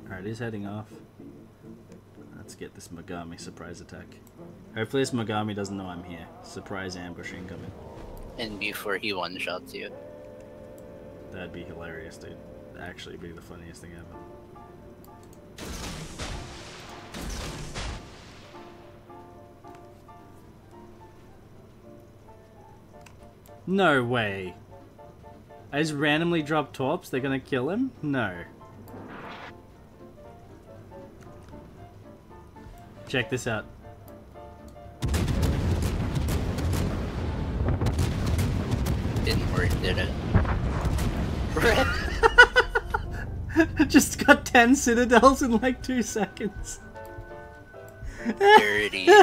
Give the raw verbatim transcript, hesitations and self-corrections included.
Alright, he's heading off. Let's get this Mogami surprise attack. Hopefully this Mogami doesn't know I'm here. Surprise ambush incoming. And before he one-shots you. That'd be hilarious, dude. That'd actually be the funniest thing ever. No way. I just randomly drop torps, they're gonna kill him? No. Check this out. Didn't work, did it? Just got ten citadels in like two seconds. Dirty.